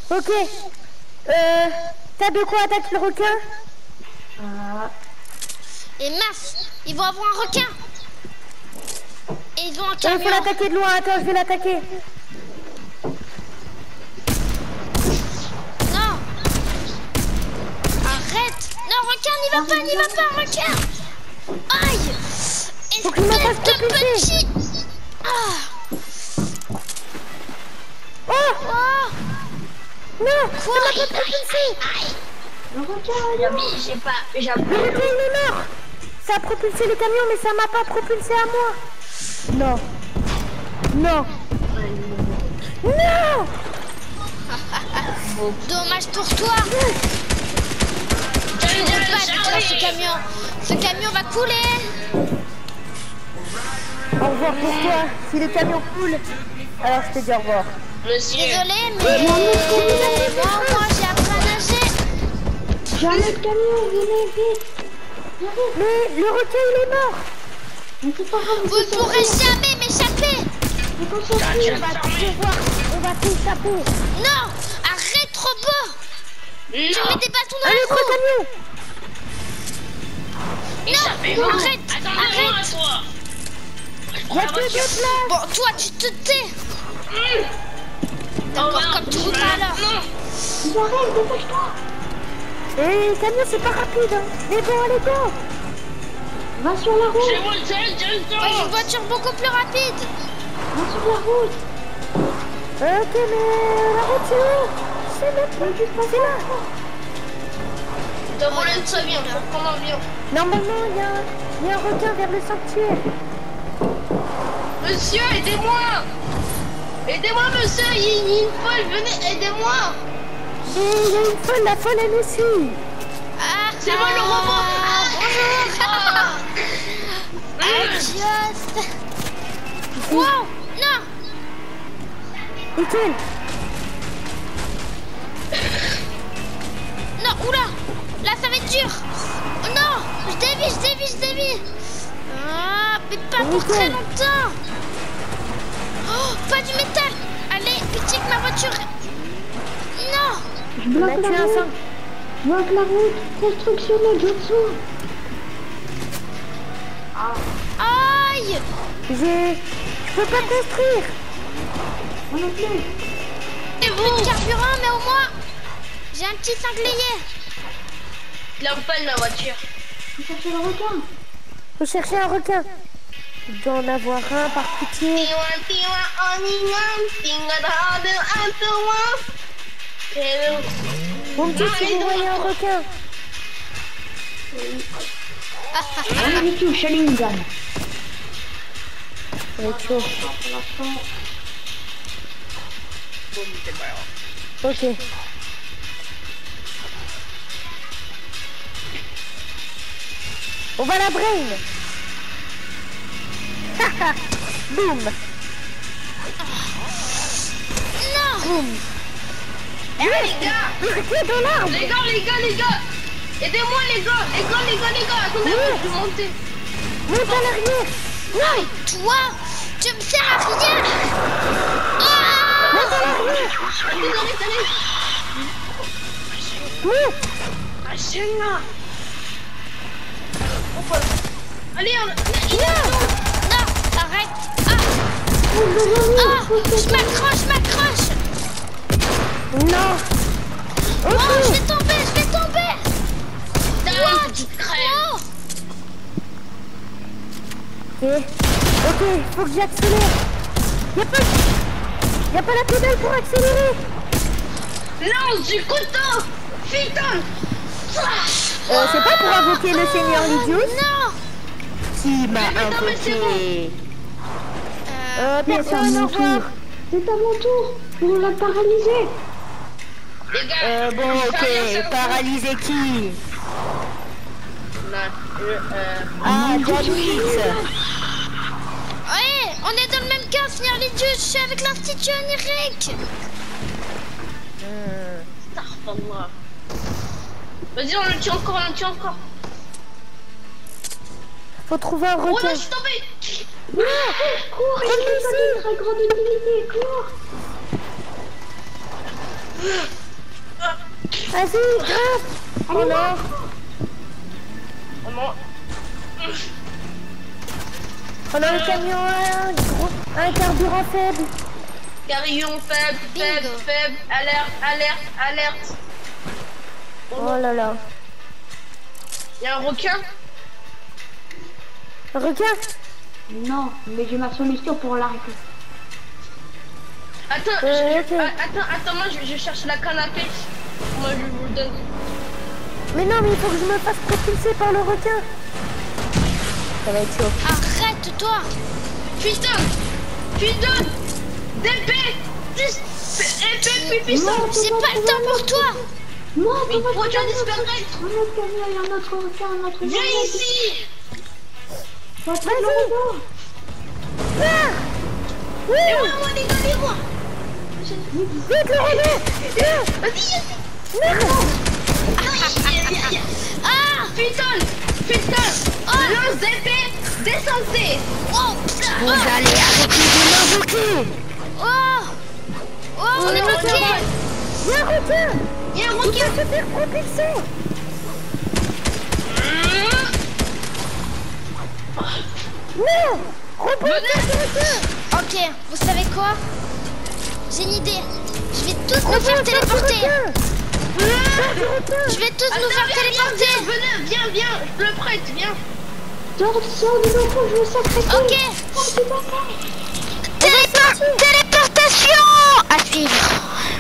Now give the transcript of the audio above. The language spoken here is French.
Ok. T'as de quoi attaquer le requin? Et mince, ils vont avoir un requin. Et ils ont un Il camion. faut l'attaquer de loin. Attends, je vais l'attaquer. Non. Arrête. Non, requin, n'y va pas, requin. Aïe. Faut qu'il me fasse Espèce de propulser. petit. Ah. Oh Oh. non, Quoi? ça m'a pas propulsé. Le requin, j'ai pas. Le requin, il est mort. Ça a propulsé le camion, mais ça m'a pas propulsé à moi. Non. Non. Non. Dommage pour toi. Ce camion. Ce camion va couler. Au revoir pour toi. Si le camion coule, alors je te dis au revoir. Monsieur. Désolée, mais moi j'ai appris à nager. Jamais de camion, venez vite. Mais le requin, il est mort. Mais c'est pas grave, Vous ne pourrez jamais m'échapper. On va t'échapper. Non, arrête, robot. Tu mets des bâtons dans Un la autre roue. camion. Non, arrête, arrête. Il y a que deux places. Bon, toi, tu te tais. D'accord, comme tu roules pas alors. J'arrive, dépêche-toi. Et le camion, c'est pas rapide. Hein. Mais bon, allez, go. Va sur la route. Moi, j'ai une voiture beaucoup plus rapide. Va sur la route. Ok, mais la route, c'est où? C'est là. C'est là. T'as volé de sa vie, on peut prendre l'avion. Normalement, il y a un requin vers le sanctuaire. Monsieur, aidez-moi. Aidez-moi, monsieur, il y a une folle, venez, aidez-moi. Et il y a une folle, la folle, elle aussi. Ah, C'est moi le robot. Just. Wow, non. Nickel. Non, oula. Là, ça va être dur. Oh non, je dévie. Ah, mais pas pour très longtemps. Oh, pas du métal. Allez, pitié que ma voiture... Non. Je bloque la route. Je bloque la route. Construction de Jutsu. Aïe. Je peux pas construire. On a plus. J'ai plus de carburant, mais au moins, j'ai un petit sanglier. Il a pas ma voiture. Faut chercher le requin. Faut chercher un requin. Il doit en avoir un par pitié. Mon petit, si vous voyez un requin. On est tout, Sharingan. Ça va être chaud. Ok. On va la brain. Haha. Boum. Non. Boum. Eh les gars, Le requin dans l'arbre. les gars, aidez-moi les gars, attendez, je vais monter. Monte à l'arrière. Non. Toi, tu me sers à rien. Ah. Monte à l'arrière. Attendez. Monte. Allez, Non, arrête. Je m'accroche. Non. Oh, Ok. je vais tomber. What? Tu crèves. Ok, faut que j'accélère. Y'a pas la pédale pour accélérer. Lance du couteau. Putain. C'est pas pour invoquer le Seigneur Lidius Non. qui m'a mais c'est invoqué. Personne, au revoir. C'est à mon tour. On l'a paralysé. Les gars, Bon, ok, paralysé qui? Ah, Janix. Ouais, on est dans le même cas, Seigneur Lidius. Je suis avec l'Institut onirique. Vas-y, on le tue encore. Faut trouver un Oh requin. là, je suis tombé. Cours, il est ici. Très grande utilité, cours. Vas-y, grave. Oh non. Oh non. Oh non, le camion a un carburant faible. Carillon faible, faible, Bingo. faible. Alerte, alerte, alerte. Oh là là. Il y a un requin. Regarde. Non, mais j'ai ma solution pour l'arrêter. Attends, ok. attends, moi je cherche la canne à pêche. Moi je vous le donne. Mais non, mais il faut que je me fasse propulser par le requin. Ça va être chaud. Arrête-toi. Piston, piston, DP, épée, piston. C'est pas le temps pour toi. Non, Mais comment pourquoi tu as un disparu? autre camion, il y a un autre requin, un autre Viens requin. ici. Va prendre le robot. Ah oui. Et moi, les gars, les moi. Vite le robot. Vas-y. Non. Ah. Piston, piston, lance DP, descendez. Oh. Vous allez arrêter de m'invoquer. Oh. Oh, on est bloqué. Il y a un requin. Il y a un Il va requin. se faire propulser. Non. Repousse ce requin. Ok, vous savez quoi? J'ai une idée. Je vais tous nous faire téléporter. Je vais tous nous faire téléporter. Venez, viens, je le prête, viens. Sors du loco, je veux sacrer. Ok. Téléportation à suivre.